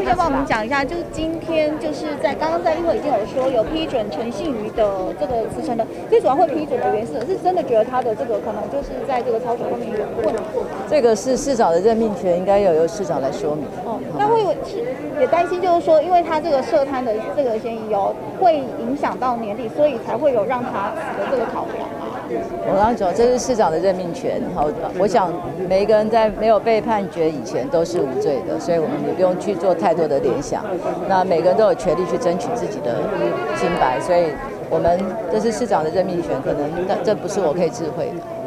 副先帮我们讲一下，就是今天就是刚刚在议会已经有说有批准陈信瑜的这个辞呈的，最主要会批准的原因是真的觉得他的这个可能就是在这个操守方面有问题。 这个是市长的任命权，应该由市长来说明。 那会也担心，就是说，因为他这个涉贪的这个嫌疑会影响到年底，所以才会有让他死的这个考量嘛。 我刚刚讲，这是市长的任命权。好，我想每一个人在没有被判决以前都是无罪的，所以我们也不用去做太多的联想。那每个人都有权利去争取自己的清白，所以这是市长的任命权，可能这不是我可以智慧的。